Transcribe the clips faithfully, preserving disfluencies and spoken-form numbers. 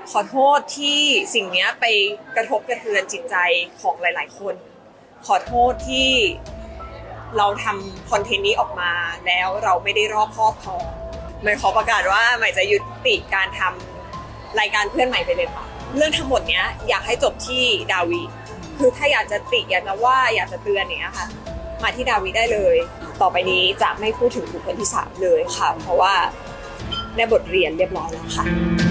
ขอโทษที่สิ่งนี้ไปกระทบกระเทือนจิตใจของหลายๆคนขอโทษที่เราทำคอนเทนต์นี้ออกมาแล้วเราไม่ได้รอบคอบพอใหม่ขอประกาศว่าใหม่จะยุติการทำรายการเพื่อนใหม่ไปเลยค่ะเรื่องทั้งหมดเนี้ยอยากให้จบที่ดาวีคือถ้าอยากจะติอยากจะว่าอยากจะเตือนเนี้ยค่ะมาที่ดาวีได้เลยต่อไปนี้จะไม่พูดถึงบุคคลที่สามเลยค่ะเพราะว่าได้บทเรียนเรียบร้อยแล้วค่ะ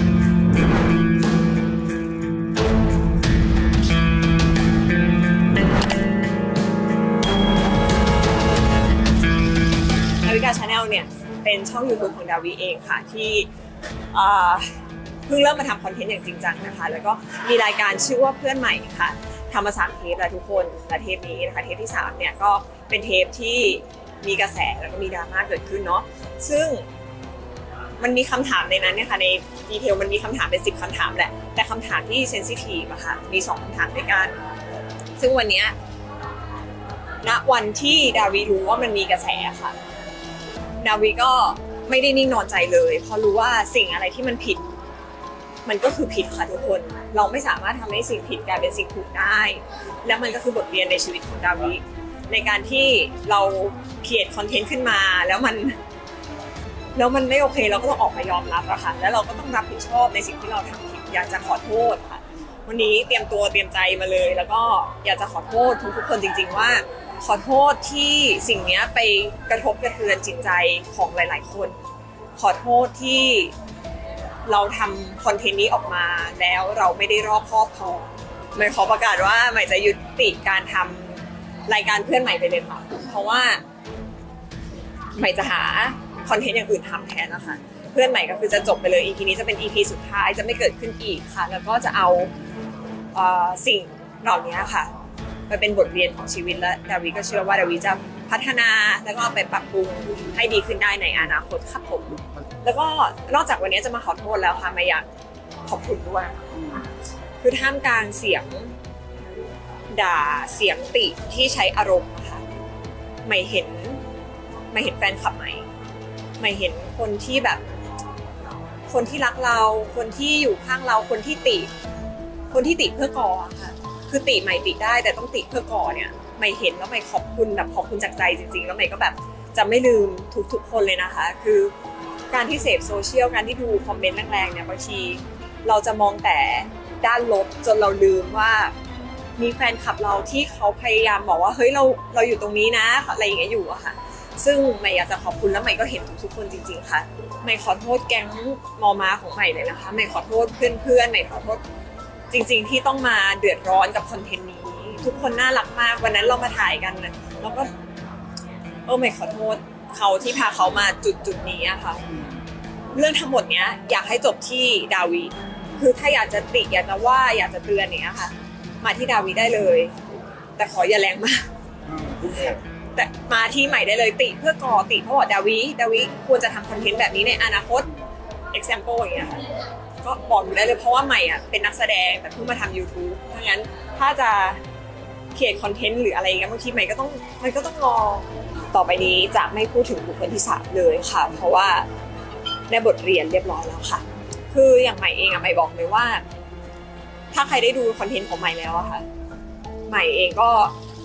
ดาวิกาชาแนลเนี่ยเป็นช่อง ยูทูบ ของดาวีเองค่ะที่เพิ่งเริ่มมาทำคอนเทนต์อย่างจริงจังนะคะแล้วก็มีรายการชื่อว่าเพื่อนใหม่ค่ะทำมาสามเทปแล้วทุกคนและเทปนี้นะคะเทปที่สามเนี่ยก็เป็นเทปที่มีกระแสแล้วก็มีดราม่าเกิดขึ้นเนาะซึ่งมันมีคำถามในนั้นเนี่ยค่ะในดีเทลมันมีคำถามเป็นสิบคำถามแหละแต่คำถามที่เซนซิทีฟอะค่ะมีสองคำถามด้วยกันซึ่งวันนี้ณวันที่ดาวีรู้ว่ามันมีกระแสค่ะดาวีก็ไม่ได้นิ่งนอนใจเลยเพราะรู้ว่าสิ่งอะไรที่มันผิดมันก็คือผิดค่ะทุกคนเราไม่สามารถทำให้สิ่งผิดกลายเป็นสิ่งถูกได้และมันก็คือบทเรียนในชีวิตของดาวีในการที่เราเขียนคอนเทนต์ขึ้นมาแล้วมันแล้วมันไม่โอเคเราก็ต้องออกมายอมรับอะค่ะแล้วเราก็ต้องรับผิดชอบในสิ่งที่เราทำผิดอยากจะขอโทษค่ะวันนี้เตรียมตัวเตรียมใจมาเลยแล้วก็อยากจะขอโทษทุกๆคนจริงๆว่าขอโทษที่สิ่งนี้ไปกระทบกระเทือนจิตใจของหลายๆคนขอโทษที่เราทำคอนเทนต์นี้ออกมาแล้วเราไม่ได้รอบคอบพอใหม่ขอประกาศว่าใหม่จะยุติการทำรายการเพื่อนใหม่ไปเลยค่ะเพราะว่าใหม่จะหาคอนเทนต์อย่างอื่นทำแทนนะคะเพื่อนใหม่ก็คือจะจบไปเลย อี พี นี้จะเป็น อี พี สุดท้ายจะไม่เกิดขึ้นอีกค่ะแล้วก็จะเอาเอ่อสิ่งเหล่านี้ค่ะไปเป็นบทเรียนของชีวิตและดาวีก็เชื่อว่าดาวีจะพัฒนาแล้วก็ไปปรับปรุงให้ดีขึ้นได้ในอนาคตครับผมแล้วก็นอกจากวันนี้จะมาขอโทษแล้วค่ะไม่อยากขอบคุณด้วยคือท่ามกลางเสียงด่าเสียงติที่ใช้อารมณ์ค่ะไม่เห็นไม่เห็นแฟนคลับไหมไม่เห็นคนที่แบบคนที่รักเราคนที่อยู่ข้างเราคนที่ติคนที่ติเพื่อก่อค่ะคือติใหม่ติได้แต่ต้องติเพื่อก่อเนี่ยไม่เห็นแล้วไม่ขอบคุณแบบขอบคุณจากใจจริงๆแล้วไม่ก็แบบจะไม่ลืมทุกๆคนเลยนะคะคือการที่เสพโซเชียลการที่ดูคอมเมนต์แรงๆเนี่ยบางทีเราจะมองแต่ด้านลบจนเราลืมว่ามีแฟนคลับเราที่เขาพยายามบอกว่าเฮ้ยเราเราอยู่ตรงนี้นะอะไรอย่างเงี้ยอยู่อะค่ะซึ่งใหม่อยากจะขอบคุณแล้วใหม่ก็เห็นทุกๆคนจริงๆค่ะใหม่ขอโทษแก๊งมอม้าของใหม่เลยนะคะใหม่ขอโทษเพื่อนๆใหม่ขอโทษจริงๆที่ต้องมาเดือดร้อนกับคอนเทนต์นี้ทุกคนน่ารักมากวันนั้นเรามาถ่ายกันนะแล้วก็เออใหม่ขอโทษเขาที่พาเขามาจุดจุดนี้อะค่ะเรื่องทั้งหมดเนี้ยอยากให้จบที่ดาวีคือถ้าอยากจะติอยากจะว่าอยากจะเตือนเนี้ยค่ะมาที่ดาวีได้เลยแต่ขออย่าแรงมากแต่มาที่ใหม่ได้เลยติเพื่อก่อติเพราะว่าดาวีดาวีควรจะทำคอนเทนต์แบบนี้ในอนาคต example อย่างเงี้ยค่ะก็บอกอยู่ได้เลยเพราะว่าใหม่อ่ะเป็นนักแสดงแต่เพิ่งมาทำ ยูทูบ เพราะงั้นถ้าจะเขียนคอนเทนต์หรืออะไรเงี้ยบางทีใหม่ก็ต้องมันก็ต้องรอต่อไปนี้จะไม่พูดถึงบุคคลที่สามเลยค่ะเพราะว่าได้บทเรียนเรียบร้อยแล้วค่ะคืออย่างใหม่เองอ่ะใหม่บอกเลยว่าถ้าใครได้ดูคอนเทนต์ของใหม่แล้วอะค่ะใหม่เองก็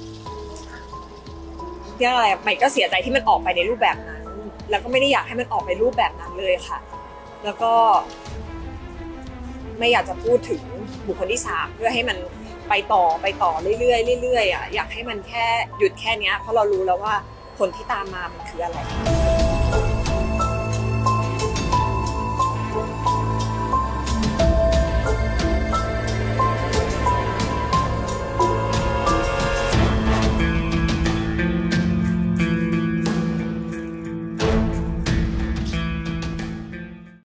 เรียกอะไรใหม่ก็เสียใจที่มันออกไปในรูปแบบนั้นแล้วก็ไม่ได้อยากให้มันออกไปรูปแบบนั้นเลยค่ะแล้วก็ไม่อยากจะพูดถึงบุคคลที่สามเพื่อให้มันไปต่อไปต่อเรื่อยๆเรื่อยๆอ่ะอยากให้มันแค่หยุดแค่นี้เพราะเรารู้แล้วว่าผลที่ตามมามันคืออะไร